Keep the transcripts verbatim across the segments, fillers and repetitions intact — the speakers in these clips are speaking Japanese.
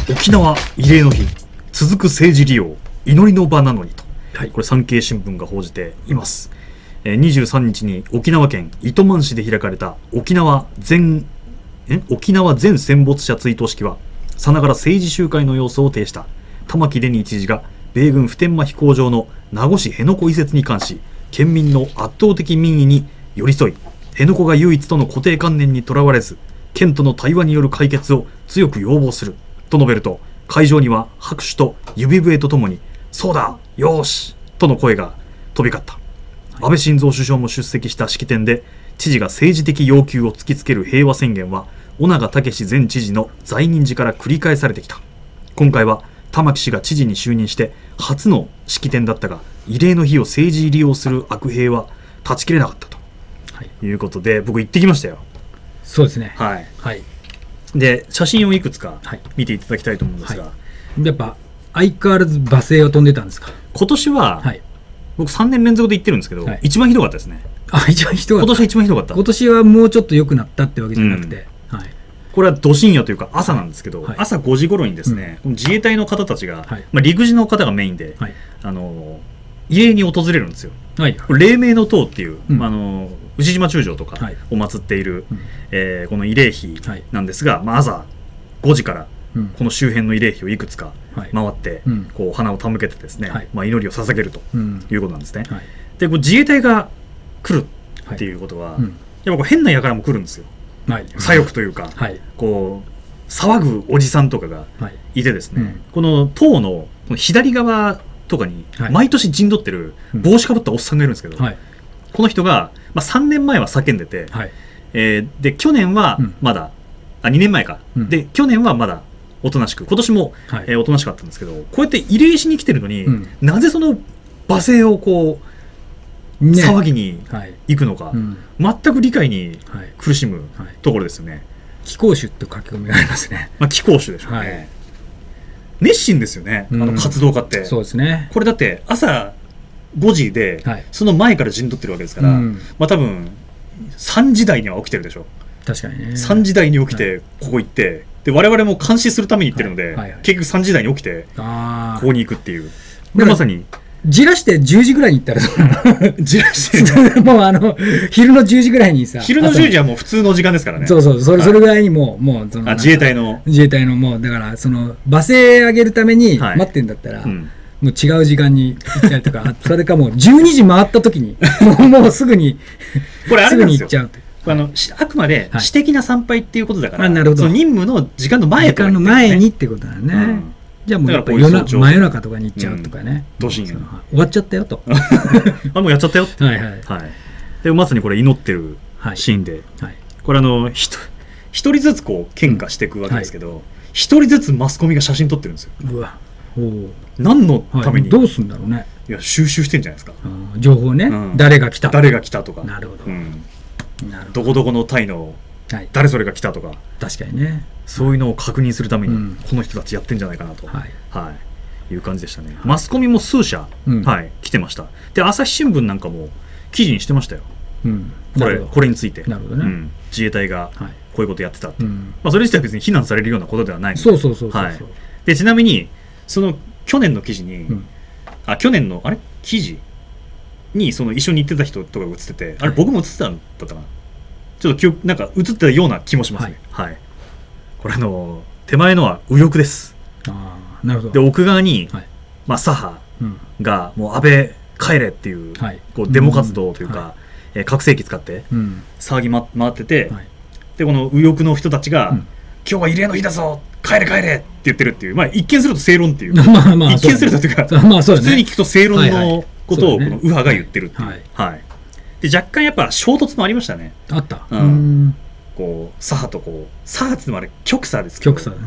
沖縄慰霊の日、続く政治利用、祈りの場なのにと、はい、これ産経新聞が報じています。えー、にじゅうさんにちに沖縄県糸満市で開かれた沖縄全え沖縄全戦没者追悼式は、さながら政治集会の様相を呈した玉城デニー知事が米軍普天間飛行場の名護市辺野古移設に関し、県民の圧倒的民意に寄り添い、辺野古が唯一との固定観念にとらわれず、県との対話による解決を強く要望すると述べると、会場には拍手と指笛とともにそうだよーしとの声が飛び交った。安倍晋三首相も出席した式典で、知事が政治的要求を突きつける平和宣言は尾長武前知事の在任時から繰り返されてきた。今回は玉城氏が知事に就任して初の式典だったが、慰霊の日を政治利用する悪兵は断ち切れなかったと、はい、いうことで、僕行ってきましたよ。 そうですね。 はい、 はい、 で写真をいくつか見ていただきたいと思うんですが、はい、 やっぱ相変わらず罵声を飛んでたんですか。 今年は、はい、僕さんねん連続で行ってるんですけど、はい、一番ひどかったですね。 あ、一番ひどかった。 今年一番ひどかった。 今年はもうちょっと良くなったってわけじゃなくて、うん、はい、 これはど深夜というか朝なんですけど、はい、朝ごじ頃にですね、うん、自衛隊の方たちが、はい、まあ、陸自の方がメインで、はい、あの慰霊に訪れるんですよ。はい、黎明の塔っていう、うん、あの牛島中将とかを祀っている、はい、えー、この慰霊碑なんですが、はい、まあ、朝ごじからこの周辺の慰霊碑をいくつか回って、はい、こう花を手向けてですね、はい、まあ、祈りを捧げるということなんですね。はい、でこう自衛隊が来るっていうことは、はい、うん、やっぱこう変な輩も来るんですよ。はい、左翼というか、はい、こう騒ぐおじさんとかがいてですね、はい、うん、この塔のこの左側とかに毎年陣取ってる帽子かぶったおっさんがいるんですけど、はい、この人が、まあ、さんねんまえは叫んでて、はい、えー、で去年はまだ、うん、あにねんまえか、うん、で去年はまだおとなしく、今年も、はい、えー、おとなしかったんですけど、こうやって慰霊しに来てるのに、うん、なぜその罵声をこう、ね、騒ぎに行くのか、はい、うん、全く理解に苦しむところですよね。 貴公子って書き込みがありますね。 まあ、貴公子でしょうね。はい、熱心ですよね、あの活動家って。うん、そうですね。これだって朝ごじで、はい、その前から陣取ってるわけですから、うん、まあ多分さんじ台には起きてるでしょ。確かにね。さんじ台に起きてここ行って、はい、で我々も監視するために行ってるので、はいはいはい、結局さんじ台に起きてここに行くっていう。でまさにじらしてじゅうじぐらいに行ったらじらしてもうあの昼のじゅうじぐらいにさ、 昼のじゅうじはもう普通の時間ですからね。 そうそう、それ、はい、それぐらいにもうもうそのあ自衛隊の自衛隊のもうだからその罵声上げるために待ってんだったら、はい、うん、もう違う時間に行ったりとかそれかもうじゅうにじ回った時にもうもうすぐにこれあれなんですよ、すぐに行っちゃう。あのあくまで私的な参拝っていうことだから、はい、 なるほど、 その任務の時間の前とか、ね、 時間の前にってことだね。うん、じゃあもうやっぱ夜な真夜中とかに行っちゃうとかね。 どうしん終わっちゃったよと。 あ、もうやっちゃったよ。はいはい。はい。でまさにこれ祈ってるシーンで、はい、これあのひと一人ずつこう献花していくわけですけど、一、うん、はい、人ずつマスコミが写真撮ってるんですよ。うわ。お何のために、 はい、どうするんだろうね。 いや収集してんじゃないですか。 情報ね、うん。誰が来た。 誰が来たとか。 なるほど。うん、 なるほど。どこどこのタイの誰それが来たとか、はい、 確かにね。 そういうのを確認するためにこの人たちやってんじゃないかなと、はいはい、いう感じでしたね。マスコミも数社、うん、はい、来てました。で朝日新聞なんかも記事にしてましたよ、うん、これこれについて。なるほどね、うん、自衛隊がこういうことやってたって、うん、まあ、それ自体は別に非難されるようなことではないので。 そうそうそうそう、はい、 でちなみにその去年の記事に、うん、あ去年のあれ記事にその一緒に行ってた人とかが映ってて、あれ僕も映ってたんだったかな、ちょっと記憶なんか映ってたような気もしますね。はい、はい、これあの手前のは右翼です。あ、なるほど。で奥側に、はい、まあ、左派がもう安倍帰れっていう、はい、こうデモ活動というか、うん、はい、えー、拡声器使って騒ぎ、ま、回ってて、はい、でこの右翼の人たちが、うん、今日は慰霊の日だぞ帰れ帰れって言ってるっていう、まあ、一見すると正論っていうまあ、まあ、一見するとというか、まあそうね、普通に聞くと正論のことをこの右派が言ってるっていう、はいはいはい、で若干やっぱ衝突もありましたね。 あった、 うん、うんこう左派とこう左派っていうのもあれ極左ですけど、極左、うん、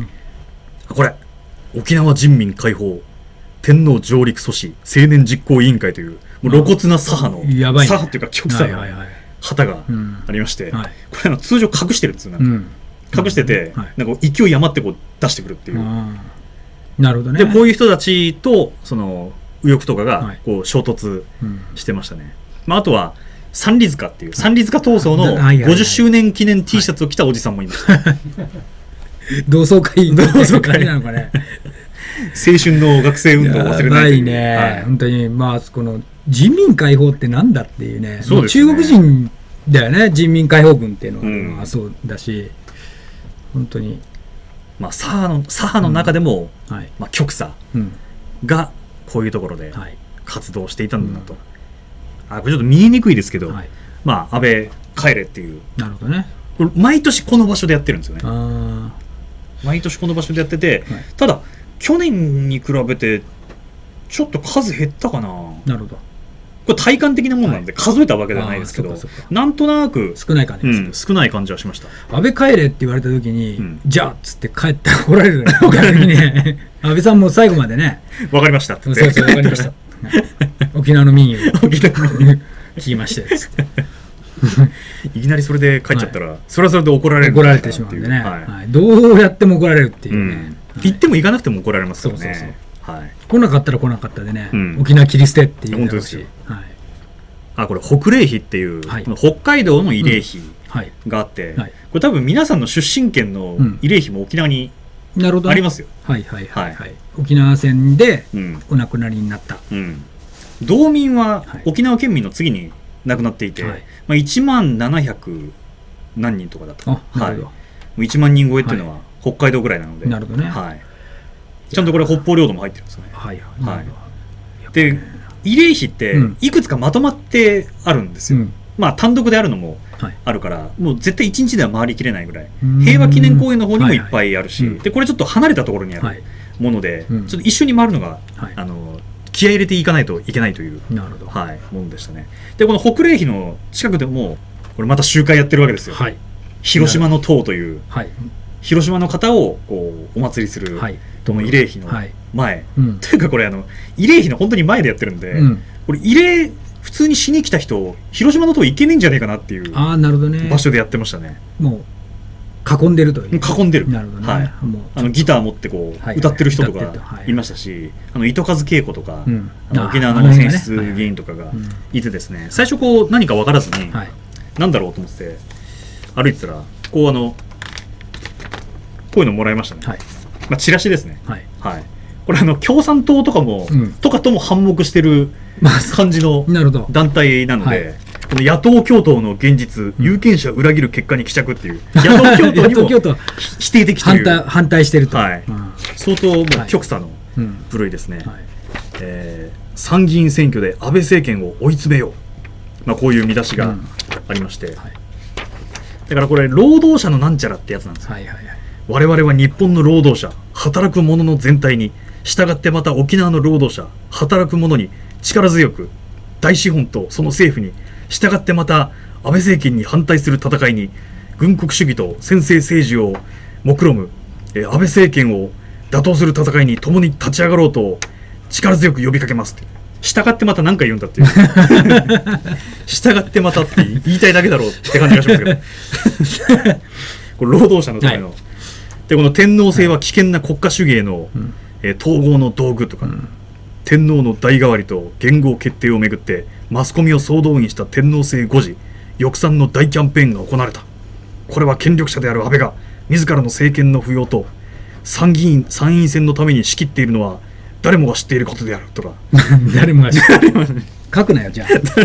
これ沖縄人民解放天皇上陸阻止青年実行委員会というもう露骨な左派の、やばいね、左派っていうか極左の旗がありまして、はいはい、これあの通常隠してるんですよ。なんか、うん、隠してて、はい、なんか勢い余ってこう出してくるっていう。 なるほどね。 でこういう人たちとその右翼とかがこう衝突してましたね。はい、まあ、あとは三里塚っていう三里塚闘争のごじゅっしゅうねん記念 T シャツを着たおじさんもいました。 同窓会同窓会なのかね。 青春の学生運動を忘れない。 やばいね、はい、本当に。まあこの人民解放ってなんだっていうね。 そうですね、中国人だよね、人民解放軍っていうのは、うん、そうだし、本当に。 まあ、左派の左派の中でも、うん、はい、まあ、極左がこういうところで活動していたんだなと、うん、あこれちょっと見えにくいですけど、はい、まあ、安倍帰れっていう、 なるほどね、 これ毎年この場所でやってるんですよね。あ毎年この場所でやってて、はい、ただ去年に比べてちょっと数減ったかな。 なるほど。 これ体感的なもんなんで数えたわけではないですけど、はい、なんとなく少ない感じです、 うん、少ない感じはしました。 安倍帰れって言われた時に、うん、じゃあっつって帰って怒られるね。安倍さんも最後までね、 わかりましたって。 そうそう、わかりました。沖縄の民意を聞きましてつっていきなりそれで帰っちゃったら、はい、それはそれで怒られる怒られてしまうんでね、はいはい、どうやっても怒られるっていうね、うん、 行っても行かなくても怒られますからね。そうそうそう、 はい、来なかったら来なかったでね、うん、沖縄切り捨てっていうだろうし、はい、 あこれ北嶺碑っていう、はい、北海道の慰霊碑があって、うんはい、これ多分皆さんの出身県の慰霊碑も沖縄にありますよ。 はいはいはいはい、沖縄戦でお亡くなりになった、 うんうん、道民は沖縄県民の次に亡くなっていて、はい、まあ、いちまんななひゃく何人とかだったかな、はい、もういちまんにん超えっていうのは北海道ぐらいなので、 なるほどね、 はい、ちゃんとこれ北方領土も入ってるんですよね。 はいはいはい、で慰霊碑っていくつかまとまってあるんですよ、うん、まあ単独であるのもあるから、はい、もう絶対いちにちでは回りきれないぐらい、平和記念公園の方にもいっぱいあるし、はいはい、でこれちょっと離れたところにあるもので、はい、ちょっと一緒に回るのが、はい、あの気合い入れていかないといけないという、 なるほど、 はい、ものでしたね。でこの北嶺碑の近くでもこれまた集会やってるわけですよ、はい、広島の塔という、はい、広島の方をこうお祭りする、はい、この慰霊碑の前、はい、うん、というかこれあの慰霊碑の本当に前でやってるんで、うん、これ慰霊普通にしに来た人広島の塔行けねえんじゃねえかなっていう場所でやってましたね。 もう囲んでるという、 囲んでる、 なるほどね、はい、もうあのギター持ってこう、はい、歌ってる人とかいましたし、あの糸数恵子とか、うん、あの沖縄の選出議員とかがいてですね、最初こう何か分からずに、はい、なんだろうと思って歩いてたらこうあのこういうのもらいましたね、はい、まあ、チラシですね、はいはい、これあの共産党とかも、うん、とかとも反目してる感じの団体なので、はい、この野党共闘の現実、うん、有権者裏切る結果に帰着っていう野党共闘にも否定的という反対、反対してると、 はい、うん、相当もう極左の部類ですね、はい、えー、参議院選挙で安倍政権を追い詰めよう、まあ、こういう見出しがありまして、うん、はい、だからこれ労働者のなんちゃらってやつなんですよ、はいはいはい、我々は日本の労働者働く者の全体に従ってまた沖縄の労働者働く者に力強く大資本とその政府に従ってまた安倍政権に反対する戦いに軍国主義と専制政治を目論む安倍政権を打倒する戦いに共に立ち上がろうと力強く呼びかけますって、従ってまた何回言うんだっていう従ってまたって言いたいだけだろうって感じがしますけどこれ労働者のための、はい、でこの天皇制は危険な国家主義への、はい、えー、統合の道具とか、うん、天皇の代替わりと元号決定をめぐってマスコミを総動員した天皇制誤字抑散の大キャンペーンが行われた。これは権力者である安倍が自らの政権の浮揚と参議院参院選のために仕切っているのは誰もが知っていることであるとか誰もが知っている書くなよじゃあ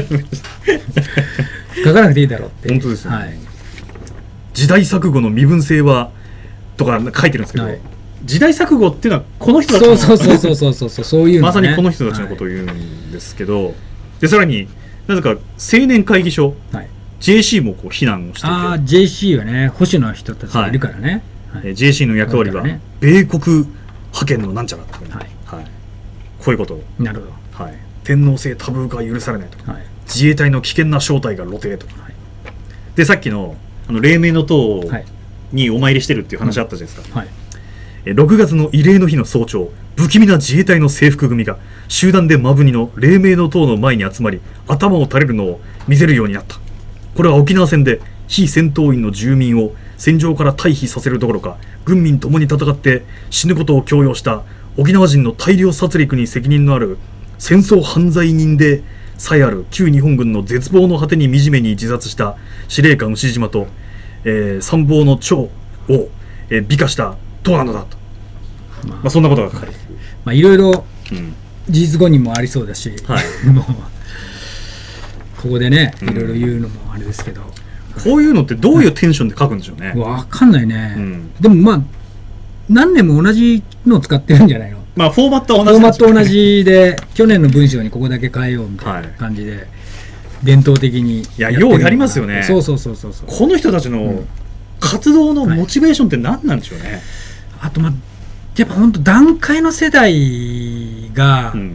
書かなくていいだろうって。 本当ですよね、はい、時代錯誤の身分性はとか書いてるんですけど、はい、時代錯誤っていうのはこの人たちのそうそうそうそうそうそうそういう、ね、 まさにこの人たちのことを言うんですけど、はい、でさらになぜか青年会議所、はい、ジェーシー もこう非難をしていて、 ああ ジェーシー はね保守の人たちがいるからね、 はいはい、ジェーシー の役割は米国派遣のなんちゃらとか、ね、はいはい、こういうことを、 なるほど、 はい、天皇制タブー化は許されないとか、はい、自衛隊の危険な正体が露呈とか、はい、でさっきのあの黎明の塔にお参りしてるっていう話あったじゃないですか、はい、ろくがつの慰霊の日の早朝、不気味な自衛隊の制服組が集団で真文の黎明の塔の前に集まり頭を垂れるのを見せるようになった。これは沖縄戦で非戦闘員の住民を戦場から退避させるどころか軍民ともに戦って死ぬことを強要した沖縄人の大量殺戮に責任のある戦争犯罪人でさえある旧日本軍の絶望の果てに惨めに自殺した司令官牛島と、えー、参謀の長を、 えー、美化した塔なのだと、まあまあ、そんなことが書かれている、 まあ、いろいろ事実誤認もありそうだし、はい、もうここでねいろいろ言うのもあれですけど、 うん、こういうのってどういうテンションで書くんでしょうね。 分かんないね、うん、でもまあ何年も同じのを使ってるんじゃないの。 まあフォーマットは同じ、 フォーマット同じで去年の文章にここだけ変えようみたいな感じで、はい、伝統的にやってるのかな。いやようやりますよね。 そうそうそうそうそう。 この人たちの活動のモチベーションって何なんでしょうね、はい、 あとまあやっぱ本当団塊の世代が、うん、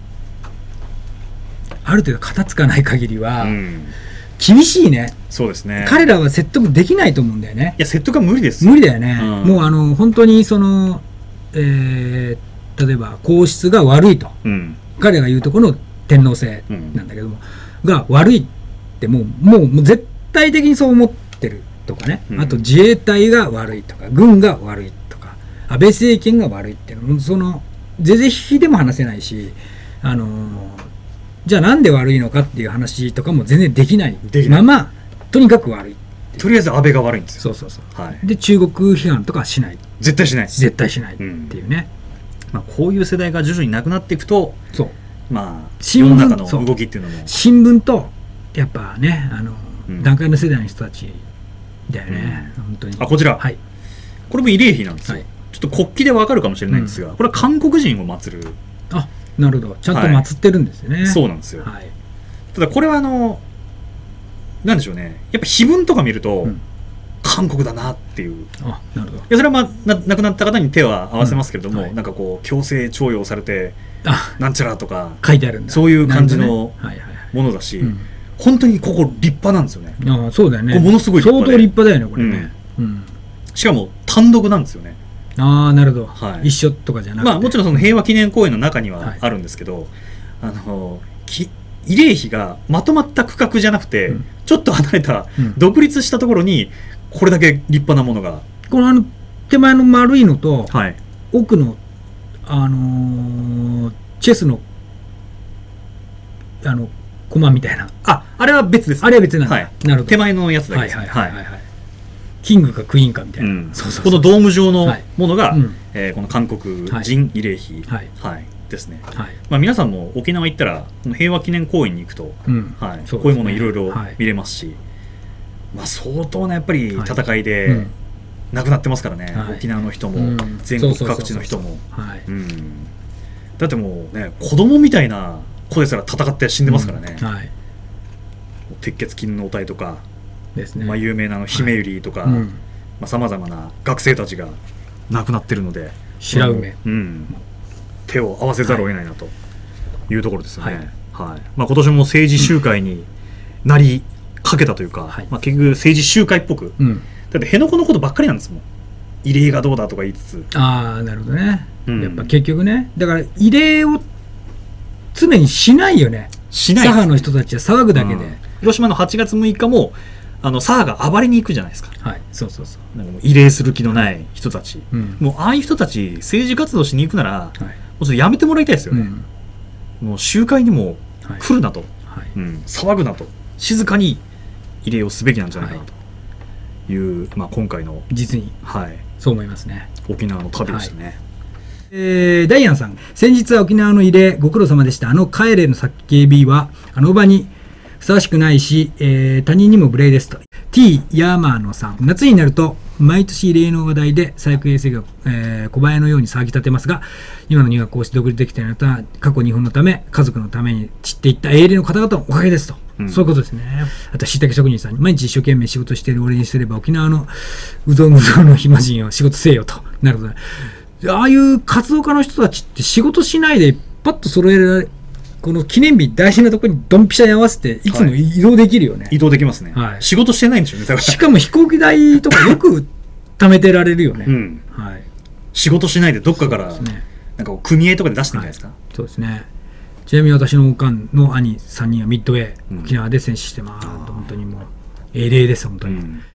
ある程度片付かない限りは、うん、厳しいね。 そうですね。 彼らは説得できないと思うんだよね。 いや説得は無理です。 無理だよね、うん、もうあの本当にその、えー、例えば皇室が悪いと、うん、彼が言うところの天皇制なんだけども、うん、が悪いってもう、もう、もう絶対的にそう思ってるとかね、うん、あと自衛隊が悪いとか軍が悪いとか安倍政権が悪いっていうのその是々非でも話せないし、あのー、じゃあなんで悪いのかっていう話とかも全然できないままとにかく悪い。 とりあえず安倍が悪いんですよ。 そうそうそう、はい、で中国批判とかしない。 絶対しない。 絶対しないっていうね、 うん、まあ、こういう世代が徐々になくなっていくと、そうまあ新聞世の中の動きっていうのも新聞とやっぱねあの、うん、団塊の世代の人たちだよね、うん、本当に。 あこちら、 はい、 これも慰霊碑なんですよ、はい、ちょっと国旗でわかるかもしれないんですが、うん、これは韓国人を祀る。 あなるほど、ちゃんと祀ってるんですよね、 はい、そうなんですよ、はい、ただこれはあのなんでしょうね、やっぱ碑文とか見ると、うん、韓国だなっていう。あなるほど。いやそれは、まあ、な亡くなった方に手は合わせますけれども、うんはい、なんかこう強制徴用されてなんちゃらとか書いてあるんだ、 そういう感じのものだし、本当にここ立派なんですよね。 あそうだよね、 ここものすごい立派で相当立派だよねこれね、 うんうん、しかも単独なんですよね。 ああなるほど、はい、一緒とかじゃなくて、 まあ、もちろんその平和記念公園の中にはあるんですけど、はい、あのき慰霊碑がまとまった区画じゃなくて、うん、ちょっと離れた独立したところにこれだけ立派なものが、 このあの手前の丸いのと、はい、奥の、あのー、チェスのあの駒みたいな、 ああれは別です、 あれは別なんだ、はい、なるほど、 手前のやつだけです、 キングかクイーンかみたいな、うん、 そうそうそう、このドーム状のものが、はい、えー、この韓国人慰霊碑、はいはいですね、はい、まあ、皆さんも沖縄行ったら平和記念公園に行くと、うん、はい、こういうものいろいろ見れますし、はい、まあ、相当なやっぱり戦いで亡くなってますからね、はい、沖縄の人も、うん、全国各地の人も。だってもうね子供みたいな子ですら戦って死んでますからね、うん、はい、鉄血勤王隊とかですね、まあ、有名なあのひめゆりとかさまざまな学生たちが亡くなってるので白梅、 うん、手を合わせざるを得ないなというところですよね、はいはい、まあ、今年も政治集会になりかけたというか、はい、まあ、結局政治集会っぽく、うん、だって辺野古のことばっかりなんですもん。慰霊がどうだとか言いつつ、 ああなるほどね、うん、やっぱ結局ね、だから慰霊を常にしないよね。しない、左派の人たちは騒ぐだけで、うん、 広島のはちがつむいかもあの左派が暴れに行くじゃないですか、 はい、そうそうそう、 なんかもう慰霊する気のない人たち、うん、もうああいう人たち政治活動しに行くなら、はい、もうちょっとやめてもらいたいですよね、うん、もう集会にも来るなと、はい、うん、騒ぐなと、静かに慰霊をすべきなんじゃないかなという、はい、まあ、今回の実に、はい、そう思いますね。 沖縄の旅でしたね、はい、 えー、ダイアンさん、先日は沖縄の慰霊ご苦労様でした。あの帰れの叫びはあの場にふさわしくないし、えー、他人にも無礼ですと。 T ヤーマーノさん、夏になると毎年慰霊の話題で左翼衛星が、えー、小林のように騒ぎ立てますが、今の日本がこうして独立できているのは過去日本のため家族のために散っていった英霊の方々のおかげですと、うん、そういうことですね。あとしいたけ職人さんに、毎日一生懸命仕事している俺にすれば沖縄のうぞうむぞうの暇人を仕事せえよと。なるほどね。ああいう活動家の人たちって仕事しないでパッと揃えられ、この記念日大事なところにドンピシャに合わせていつも移動できるよね、はい、 移動できますね、はい、仕事してないんでしょうね。だからしかも飛行機代とかよく貯めてられるよね、うん、 はい、仕事しないでどっかからなんか組合とかで出してるんじゃないですか、はい、 そうですね。ちなみに私のおかんの兄さんにんはミッドウェー、うん、沖縄で戦死してます、本当にもう英霊です本当に、うん